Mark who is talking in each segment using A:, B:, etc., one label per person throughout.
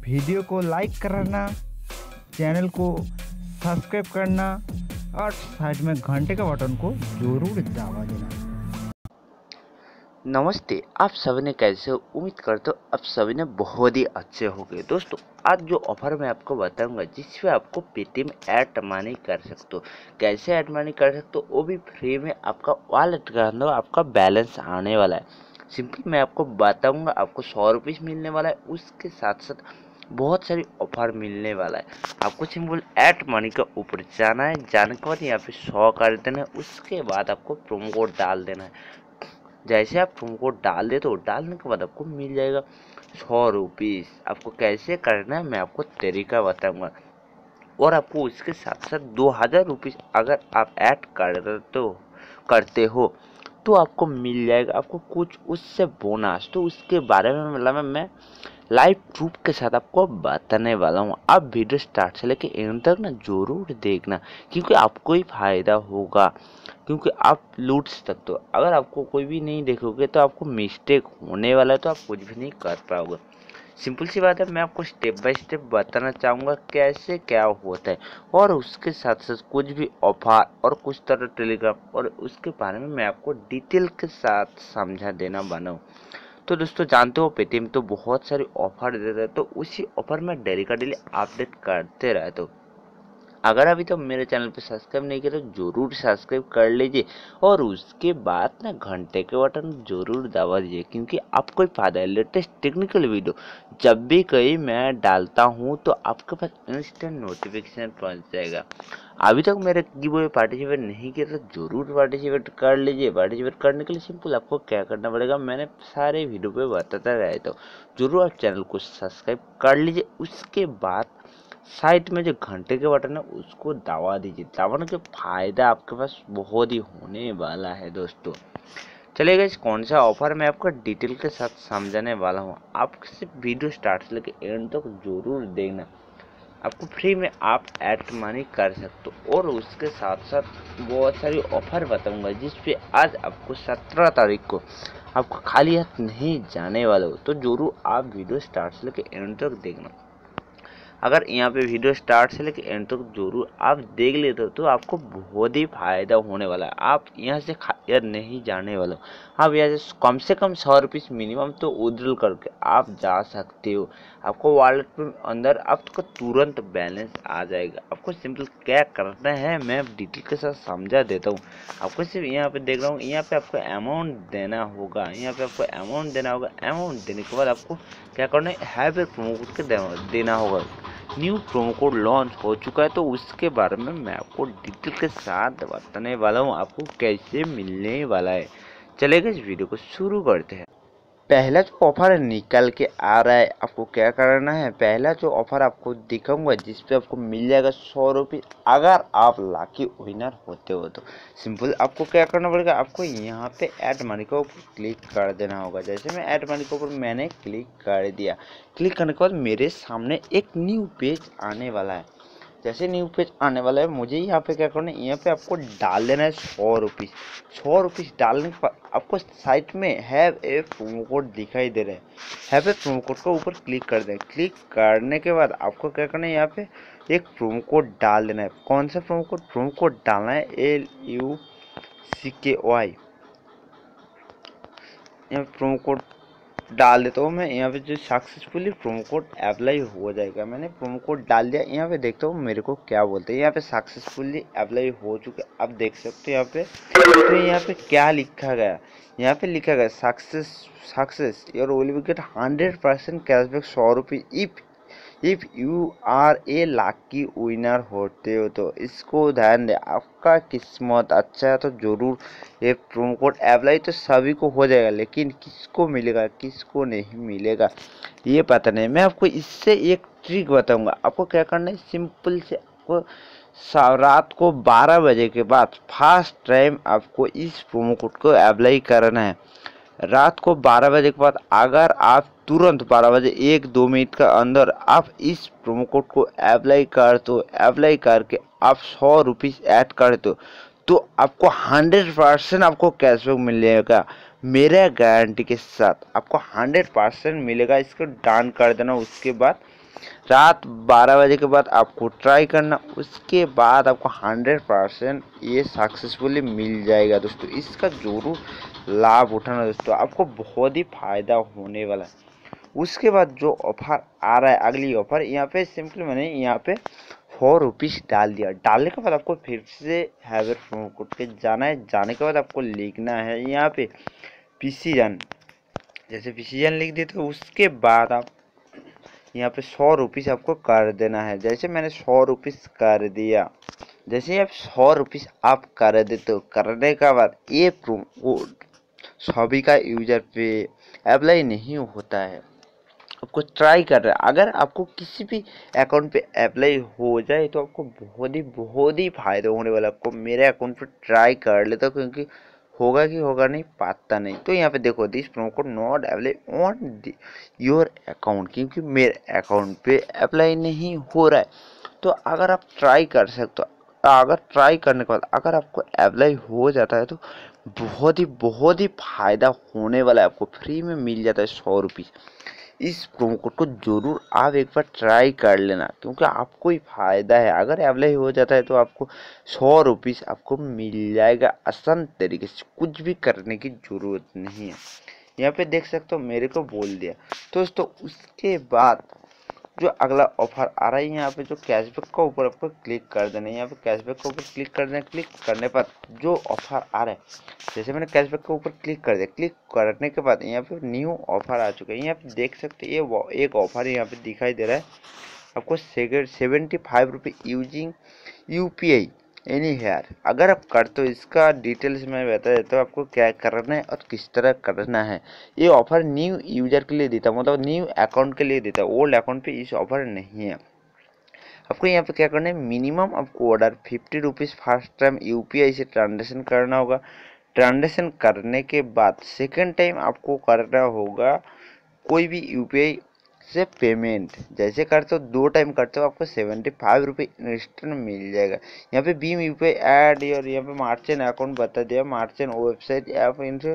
A: Video को like करना, channel को सब्सक्राइब करना और साइड में घंटे का बटन को जरूर दबा देना।
B: नमस्ते, आप सभी ने कैसे हो? उम्मीद करते हो आप सभी ने बहुत ही अच्छे होंगे। दोस्तों, आज जो ऑफर मैं आपको बताऊंगा जिसपे आपको पेटीएम ऐड मनी कर सकते हो। कैसे ऐड मनी कर सकते हो, वो भी फ्री में आपका वॉलेट के अंदर आपका बैलेंस आने वाला है। सिंपली मैं आपको बताऊंगा, आपको 100 रुपीज़ मिलने वाला है, उसके साथ साथ बहुत सारी ऑफर मिलने वाला है। आपको सिंपल ऐड मनी के ऊपर जाना है, जाने के बाद यहाँ पे 100 कर देना है, उसके बाद आपको प्रोमो कोड डाल देना है। जैसे आप प्रोमो कोड डाल दे तो डालने के बाद आपको मिल जाएगा 100 रुपीज़। आपको कैसे करना है मैं आपको तरीका बताऊंगा, और आपको उसके साथ साथ 2000 रुपीज़ अगर आप ऐड करते हो तो आपको मिल जाएगा, आपको कुछ उससे बोनस। तो उसके बारे में मतलब मैं लाइव प्रूफ के साथ आपको बताने वाला हूँ। आप वीडियो स्टार्ट से लेके एंड तक ना जरूर देखना, क्योंकि आपको ही फायदा होगा, क्योंकि आप लूट सकते हो। अगर आपको कोई भी नहीं देखोगे तो आपको मिस्टेक होने वाला है, तो आप कुछ भी नहीं कर पाओगे। सिंपल सी बात है, मैं आपको स्टेप बाय स्टेप बताना चाहूँगा कैसे क्या होता है, और उसके साथ साथ कुछ भी ऑफर और कुछ तरह टेलीग्राम और उसके बारे में मैं आपको डिटेल के साथ समझा देना बना हूँ। तो दोस्तों, जानते हो पेटीएम तो बहुत सारी ऑफर देता है, तो उसी ऑफर में डेली का डेली अपडेट करते रहते हो। अगर अभी तो मेरे चैनल पे सब्सक्राइब नहीं किया तो जरूर सब्सक्राइब कर लीजिए, और उसके बाद ना घंटे के बटन जरूर दबा दीजिए, क्योंकि आपको ही फायदा है। लेटेस्ट टेक्निकल वीडियो जब भी कहीं मैं डालता हूँ तो आपके पास इंस्टेंट नोटिफिकेशन पहुँच जाएगा। अभी तक मेरे गिव पार्टिसिपेट नहीं किया तो जरूर पार्टिसिपेट कर लीजिए। पार्टिसिपेट करने के लिए सिंपल आपको क्या करना पड़ेगा, मैंने सारे वीडियो पे बताता रहता हूँ। जरूर आप चैनल को सब्सक्राइब कर लीजिए, उसके बाद साइड में जो घंटे के बटन है उसको दबा दीजिए। दबाने के फायदा आपके पास बहुत ही होने वाला है दोस्तों। चलिए गाइस, कौन सा ऑफर मैं आपको डिटेल के साथ समझाने वाला हूँ। आप सिर्फ वीडियो स्टार्ट से लेकर एंड तक जरूर देखना। आपको फ्री में आप ऐड मनी कर सकते हो, और उसके साथ साथ बहुत सारी ऑफर बताऊंगा जिसपे आज आपको 17 तारीख को आपको खाली हाथ नहीं जाने वाला हो। तो जरूर आप वीडियो स्टार्ट से लेकर एंड तक देखना। अगर यहाँ पे वीडियो स्टार्ट से लेकर एंड तक जरूर आप देख लेते हो तो आपको बहुत ही फायदा होने वाला है। आप यहाँ से खाली नहीं जाने वाले हो। आप यहाँ से कम 100 रुपीज़ मिनिमम तो विड्रॉल करके आप जा सकते हो। आपको वॉलेट पे अंदर आपको तुरंत बैलेंस आ जाएगा। आपको सिंपल क्या करना है मैं डिटेल के साथ समझा देता हूँ। आपको सिर्फ यहाँ पे देख रहा हूँ, यहाँ पे आपको अमाउंट देना होगा। यहाँ पे आपको अमाउंट देना होगा। अमाउंट देने के बाद आपको क्या करना है, हैव ए प्रोमो कोड के देना होगा। न्यू प्रोमो कोड लॉन्च हो चुका है, तो उसके बारे में मैं आपको डिटेल के साथ बताने वाला हूँ, आपको कैसे मिलने वाला है। चलेगा, इस वीडियो को शुरू करते हैं। पहला जो ऑफर निकल के आ रहा है, आपको क्या करना है, पहला जो ऑफर आपको दिखाऊंगा जिसपे आपको मिल जाएगा 100 रुपये अगर आप लाकी विनर होते हो। तो सिंपल आपको क्या करना पड़ेगा, आपको यहाँ पे ऐड मनी के ऊपर क्लिक कर देना होगा। जैसे मैं ऐड मनी के ऊपर मैंने क्लिक कर दिया, क्लिक करने के बाद मेरे सामने एक न्यू पेज आने वाला है। जैसे न्यू पेज आने वाला है, मुझे यहाँ पे क्या करना है, यहाँ पे आपको डाल देना है 100 रुपीज़। 100 रुपीज़ डालने के बाद आपको साइड में हैव ए प्रोमो कोड दिखाई दे रहा है। हैव ए प्रोमो कोड को ऊपर क्लिक कर दें। क्लिक करने के बाद आपको क्या करना है, यहाँ पे एक प्रोमो कोड डाल देना है। कौन सा प्रोमो कोड? प्रोमो कोड डालना है LUCKY। यहाँ प्रोमो कोड डाल देता हूँ मैं। यहाँ पे जो सक्सेसफुली प्रोमो कोड अप्लाई हो जाएगा। मैंने प्रोमो कोड डाल दिया। यहाँ पे देखता हूँ मेरे को क्या बोलते हैं। यहाँ पे सक्सेसफुली अप्लाई हो चुके, आप देख सकते हो यहाँ पे। तो यहाँ पे क्या लिखा गया, यहाँ पे लिखा गया success your will get 100% cashback 100 रुपये if you are a lucky winner होते हो। तो इसको ध्यान दे, आपका किस्मत अच्छा है तो जरूर ये प्रोमो कोड अप्लाई तो सभी को हो जाएगा, लेकिन किसको मिलेगा किसको नहीं मिलेगा ये पता नहीं। मैं आपको इससे एक ट्रिक बताऊंगा। आपको क्या करना है, सिंपल से आपको रात को 12 बजे के बाद फर्स्ट टाइम आपको इस प्रोमो कोड को अप्लाई करना है। रात को 12 बजे के बाद अगर आप तुरंत 12 बजे 1-2 मिनट का अंदर आप इस प्रोमो कोड को अप्लाई कर दो, अप्लाई करके आप 100 रुपीज़ ऐड कर दो, तो आपको 100% आपको कैशबैक मिलेगा। मेरे गारंटी के साथ आपको 100% मिलेगा। इसको डन कर देना। उसके बाद रात 12 बजे के बाद आपको ट्राई करना, उसके बाद आपको 100% ये सक्सेसफुली मिल जाएगा दोस्तों। इसका ज़रूर लाभ उठाना दोस्तों, आपको बहुत ही फायदा होने वाला है। उसके बाद जो ऑफर आ रहा है, अगली ऑफर, यहाँ पे सिंपली मैंने यहाँ पे 4 रुपीज़ डाल दिया। डालने के बाद आपको फिर से हैवर प्रोमो कोड पे जाना है। जाने के बाद आपको लिखना है यहाँ पे पीसीजन, जैसे पीसीजन लिख देते हो, उसके बाद आप यहाँ पे 100 रुपीज़ आपको कर देना है। जैसे मैंने 100 रुपीज़ कर दिया, जैसे आप 100 रुपीज़ आप कर देते हो, करने के बाद ये प्रोमो कोड सभी का यूजर पे अप्लाई नहीं होता है। आपको ट्राई कर रहा है, अगर आपको किसी भी अकाउंट पे अप्लाई हो जाए तो आपको बहुत ही फायदा होने वाला है। आपको मेरे अकाउंट पे ट्राई कर लेता हूँ, क्योंकि होगा कि होगा नहीं पता नहीं। तो यहाँ पे देखो, this promo code not apply on your account, क्योंकि मेरे अकाउंट पे अप्लाई नहीं हो रहा है। तो अगर आप ट्राई कर सकते हो, अगर ट्राई करने के बाद अगर आपको अप्लाई हो जाता है तो बहुत ही फायदा होने वाला है। आपको फ्री में मिल जाता है 100 रुपीज़। इस प्रोमो कोड को जरूर आप एक बार ट्राई कर लेना, क्योंकि आपको ही फायदा है। अगर अप्लाई हो जाता है तो आपको 100 रुपीज़ आपको मिल जाएगा आसान तरीके से, कुछ भी करने की जरूरत नहीं है। यहाँ पे देख सकते हो मेरे को बोल दिया दोस्तों। उसके बाद जो अगला ऑफर आ रहा है, यहाँ पे जो कैशबैक का ऊपर आपको क्लिक कर देना है। यहाँ पे कैशबैक के ऊपर क्लिक कर देना। क्लिक करने पर जो ऑफर आ रहा है, जैसे मैंने कैशबैक के ऊपर क्लिक कर दिया, क्लिक करने के बाद यहाँ पे न्यू ऑफर आ चुका है। यहाँ पे देख सकते हैं ये एक ऑफर यहाँ पे दिखाई दे रहा है आपको 75 रुपये यूजिंग UPI एनी हेयर। अगर आप करते हो, इसका डिटेल्स मैं बता देता हूँ आपको क्या करना है और किस तरह करना है। ये ऑफर न्यू यूजर के लिए देता है, मतलब न्यू अकाउंट के लिए देता है। ओल्ड अकाउंट पे इस ऑफर नहीं है। आपको यहाँ पे क्या करना है, मिनिमम आपको order 50 rupees first time UPI से ट्रांजेक्शन करना होगा। ट्रांजेक्शन करने के बाद सेकेंड टाइम आपको करना होगा कोई भी UPI से पेमेंट। जैसे करते हो 2 टाइम करते हो, आपको 75 रुपये इंस्टेंट मिल जाएगा। यहाँ पे भीम UPI ऐड और यहाँ पे मार्चेंट अकाउंट बता दिया, मार्चेंट वेबसाइट ऐप इनसे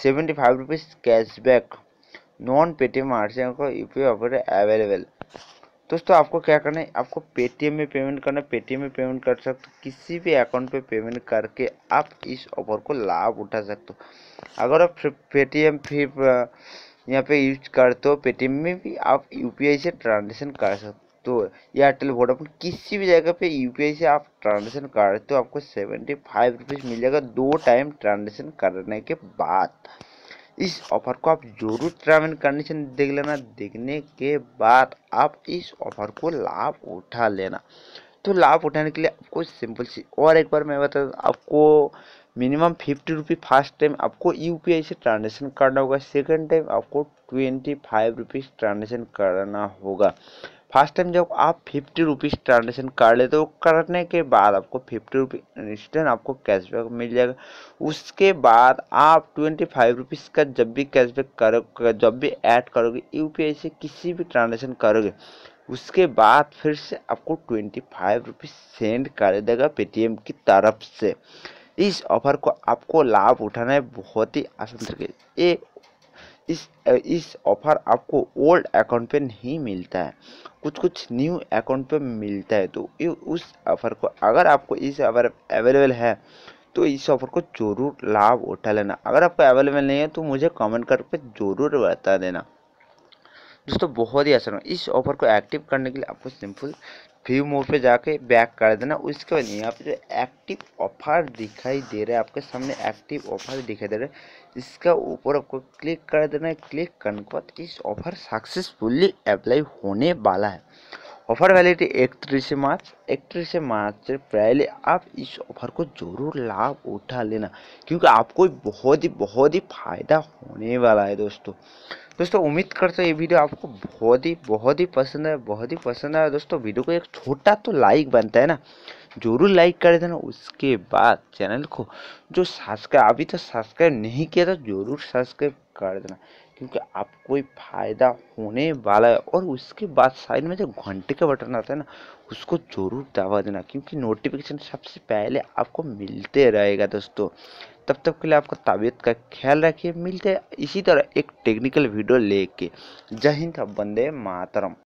B: 75 rupees cashback non Paytm merchant को UPI ऑफर अवेलेबल। दोस्तों आपको क्या करना है, आपको पेटीएम में पेमेंट करना है। पेटीएम में पेमेंट कर सकते हो, किसी भी अकाउंट पे पेमेंट करके आप इस ऑफर को लाभ उठा सकते हो। अगर आप पेटीएम फिर यहाँ पे यूज करते हो, पेटीएम में भी आप UPI से ट्रांजेक्शन कर सकते हो। एयरटेल वोडाफोन किसी भी जगह पे UPI से आप ट्रांजेक्शन करते हो, आपको 75 रुपीज़ मिल जाएगा 2 टाइम ट्रांजेक्शन करने के बाद। इस ऑफर को आप जरूर टर्म एंड कंडीशन देख लेना। देखने के बाद आप इस ऑफर को लाभ उठा लेना। तो लाभ उठाने के लिए आपको सिंपल सी और एक बार मैं बता दूं, आपको मिनिमम 50 रुपये फर्स्ट टाइम आपको UPI से ट्रांजेक्शन करना होगा। सेकंड टाइम आपको 25 रुपीज़ ट्रांजेक्शन करना होगा। फर्स्ट टाइम जब आप 50 रुपीज़ ट्रांजेक्शन कर लेते हो, करने के बाद आपको 50 रुपये इंस्टेंट आपको कैशबैक मिल जाएगा। उसके बाद आप 25 रुपीज़ का जब भी कैशबैक करोगे, जब भी ऐड करोगे UPI से किसी भी ट्रांजेक्शन करोगे, उसके बाद फिर से आपको 25 रुपीज़ सेंड कर देगा पेटीएम की तरफ से। इस ऑफर को आपको लाभ उठाना है बहुत ही आसान तरीके से। इस ऑफर आपको ओल्ड अकाउंट पे नहीं मिलता है, कुछ न्यू अकाउंट पे मिलता है। तो उस ऑफर को, अगर आपको इस ऑफर अवेलेबल है तो इस ऑफर को जरूर लाभ उठा लेना। अगर आपको अवेलेबल नहीं है तो मुझे कमेंट करके जरूर बता देना। दोस्तों बहुत ही आसान है। इस ऑफर को एक्टिव करने के लिए आपको सिंपल व्यू मोड पे जाके बैक कर देना। उसके बाद यहाँ पे जो एक्टिव ऑफर दिखाई दे रहा है आपके सामने, एक्टिव ऑफर दिखाई दे रहा है, इसका ऊपर आपको क्लिक कर देना है। क्लिक करने के बाद इस ऑफर सक्सेसफुली अप्लाई होने वाला है। ऑफर वैलिडिटी 31 मार्च से पहले आप इस ऑफर को जरूर लाभ उठा लेना, क्योंकि आपको बहुत ही फायदा होने वाला है। दोस्तों उम्मीद करते हैं ये वीडियो आपको बहुत ही पसंद आया। दोस्तों वीडियो को एक छोटा तो लाइक बनता है ना, जरूर लाइक कर देना। उसके बाद चैनल को जो सब्सक्राइब अभी तक सब्सक्राइब नहीं किया तो जरूर सब्सक्राइब कर देना, क्योंकि आपको ही फायदा होने वाला है। और उसके बाद साइड में जो घंटे का बटन आता है ना, उसको जरूर दबा देना, क्योंकि नोटिफिकेशन सबसे पहले आपको मिलते रहेगा। दोस्तों तब तक के लिए आपका तबीयत का ख्याल रखिए। मिलते हैं इसी तरह एक टेक्निकल वीडियो लेके। जय हिंद, वंदे मातरम।